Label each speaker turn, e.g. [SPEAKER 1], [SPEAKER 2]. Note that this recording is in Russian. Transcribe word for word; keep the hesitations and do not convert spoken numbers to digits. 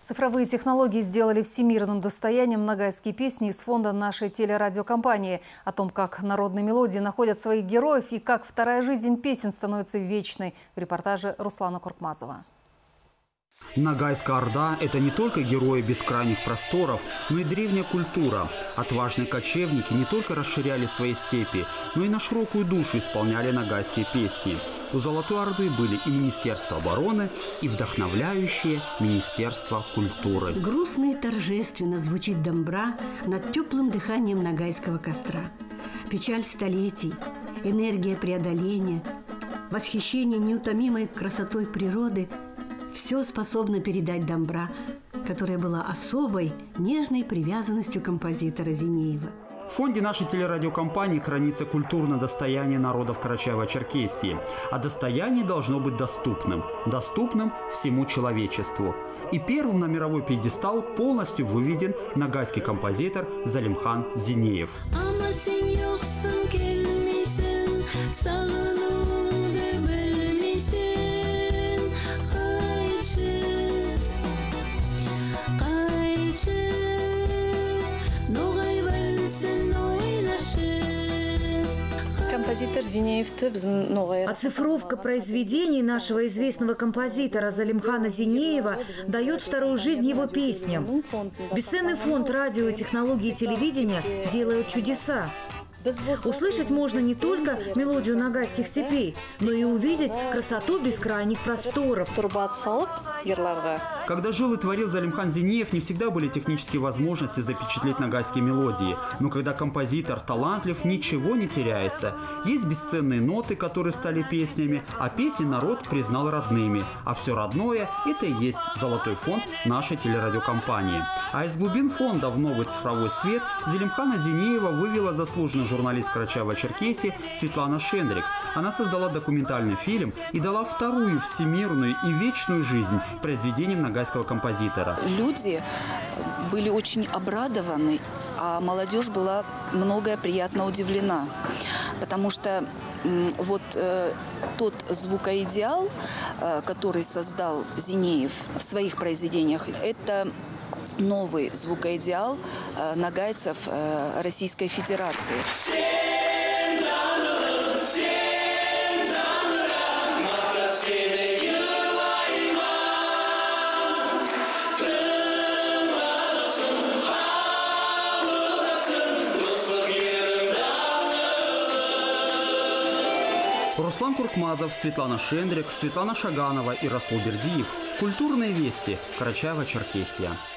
[SPEAKER 1] Цифровые технологии сделали всемирным достоянием ногайские песни из фонда нашей телерадиокомпании. О том, как народные мелодии находят своих героев и как вторая жизнь песен становится вечной, в репортаже Руслана Куркмазова.
[SPEAKER 2] Ногайская Орда – это не только герои бескрайних просторов, но и древняя культура. Отважные кочевники не только расширяли свои степи, но и на широкую душу исполняли ногайские песни. У Золотой Орды были и Министерство обороны, и вдохновляющее Министерство культуры.
[SPEAKER 3] Грустно и торжественно звучит домбра над теплым дыханием ногайского костра. Печаль столетий, энергия преодоления, восхищение неутомимой красотой природы – все способно передать домбра, которая была особой, нежной привязанностью композитора Зинеева.
[SPEAKER 2] В фонде нашей телерадиокомпании хранится культурное достояние народов Карачаево-Черкесии. А достояние должно быть доступным. Доступным всему человечеству. И первым на мировой пьедестал полностью выведен ногайский композитор Залимхан Зинеев.
[SPEAKER 4] Композитор Зинеев.
[SPEAKER 5] Оцифровка произведений нашего известного композитора Залимхана Зинеева дает вторую жизнь его песням. Бесценный фонд радио, технологии и телевидения делают чудеса. Услышать можно не только мелодию ногайских степей, но и увидеть красоту бескрайних просторов.
[SPEAKER 2] Когда жил и творил Залимхан Зинеев, не всегда были технические возможности запечатлеть ногайские мелодии. Но когда композитор талантлив, ничего не теряется. Есть бесценные ноты, которые стали песнями, а песни народ признал родными. А все родное – это и есть золотой фонд нашей телерадиокомпании. А из глубин фонда в новый цифровой свет Залимхана Зинеева вывела заслуженный журналист Карачаево-Черкесии Светлана Шендрик. Она создала документальный фильм и дала вторую всемирную и вечную жизнь произведениям ногайского композитора.
[SPEAKER 6] Люди были очень обрадованы, а молодежь была многое приятно удивлена, потому что вот э, тот звукоидеал, э, который создал Зинеев в своих произведениях, это новый звукоидеал э, ногайцев э, Российской Федерации.
[SPEAKER 2] Руслан Куркмазов, Светлана Шендрик, Светлана Шаганова и Расул Бердиев. Культурные вести. Карачаево-Черкесия.